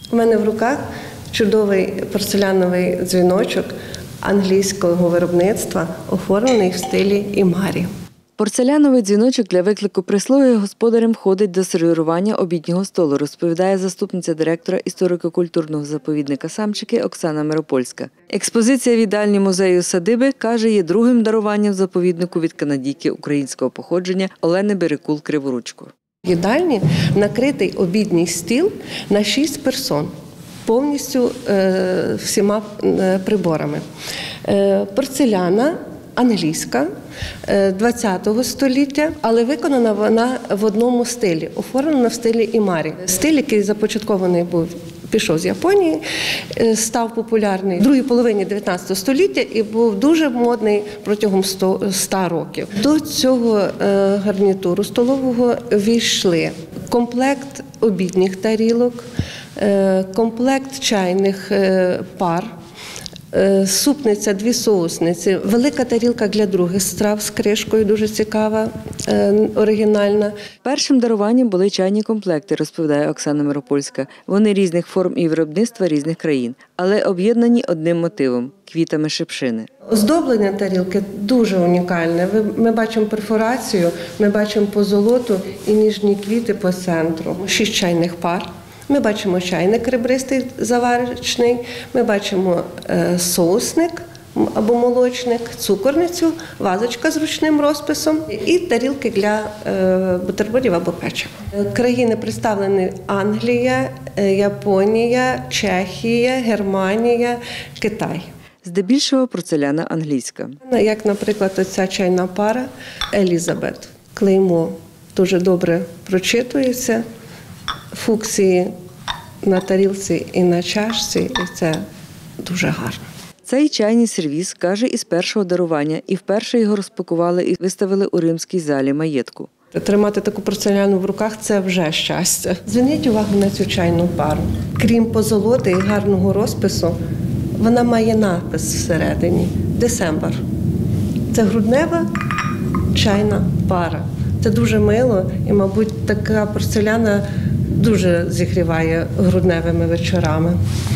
У мене в руках чудовий порцеляновий дзвіночок англійського виробництва, оформлений в стилі імарі. Порцеляновий дзвіночок для виклику прислуги господарям входить до сервірування обіднього столу, розповідає заступниця директора історико-культурного заповідника «Самчики» Оксана Миропольська. Експозиція в їдальні музею садиби, каже, є другим даруванням заповіднику від канадійки українського походження Олени Берекул-Криворучко. В їдальні накритий обідній стіл на 6 персон. Повністю всіма приборами. Порцеляна англійська, 20-го століття, але виконана вона в одному стилі, оформлена в стилі імарі. Стиль, який започаткований пішов з Японії, став популярний в другій половині 19 століття і був дуже модний протягом 100 років. До цього гарнітуру столового війшли комплект обідніх тарілок, комплект чайних пар, супниця, 2 соусниці, велика тарілка для других страв з кришкою, дуже цікава, оригінальна. Першим даруванням були чайні комплекти, розповідає Оксана Миропольська. Вони різних форм і виробництва різних країн, але об'єднані одним мотивом – квітами шипшини. Оздоблення тарілки дуже унікальне. Ми бачимо перфорацію, ми бачимо позолоту і ніжні квіти по центру. 6 чайних пар. Ми бачимо чайник ребристий заварочний, ми бачимо соусник або молочник, цукорницю, вазочка з ручним розписом і тарілки для бутербродів або печива. Країни представлені: Англія, Японія, Чехія, Германія, Китай. Здебільшого порцеляна англійська. Як, наприклад, оця чайна пара Елізабет. Клеймо дуже добре прочитується. Фуксії на тарілці і на чашці, і це дуже гарно. Цей чайний сервіз, каже, із першого дарування, і вперше його розпакували і виставили у римській залі маєтку. Тримати таку порцеляну в руках – це вже щастя. Зверніть увагу на цю чайну пару. Крім позолоти і гарного розпису, вона має напис всередині «Десембр». Це груднева чайна пара. Це дуже мило і, мабуть, така порцеляна дуже зігріває грудневими вечорами.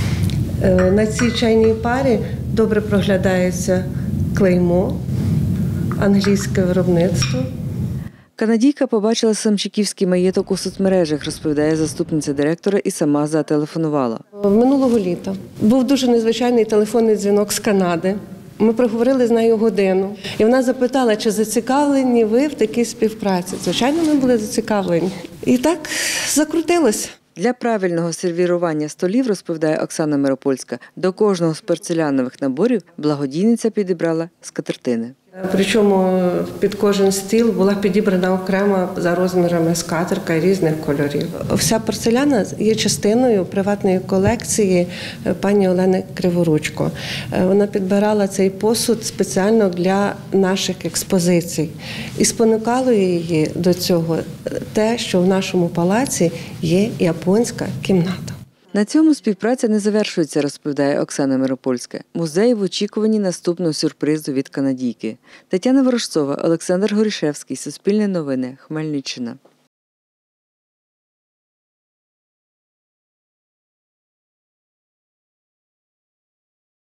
На цій чайній парі добре проглядається клеймо, англійське виробництво. Канадійка побачила самчиківський маєток у соцмережах, розповідає заступниця директора, і сама зателефонувала. Минулого літа був дуже незвичайний телефонний дзвінок з Канади. Ми проговорили з нею годину. І вона запитала, чи зацікавлені ви в такій співпраці. Звичайно, ми були зацікавлені. І так закрутилося. Для правильного сервірування столів, розповідає Оксана Миропольська, до кожного з порцелянових наборів благодійниця підібрала скатертини. Причому під кожен стіл була підібрана окремо за розмірами скатерка різних кольорів. Вся порцеляна є частиною приватної колекції пані Олени Криворучко. Вона підбирала цей посуд спеціально для наших експозицій. І спонукало її до цього те, що в нашому палаці є японська кімната. На цьому співпраця не завершується, розповідає Оксана Миропольська. Музей в очікуванні наступного сюрпризу від канадійки. Тетяна Ворожцова, Олександр Горішевський, Суспільне новини, Хмельниччина.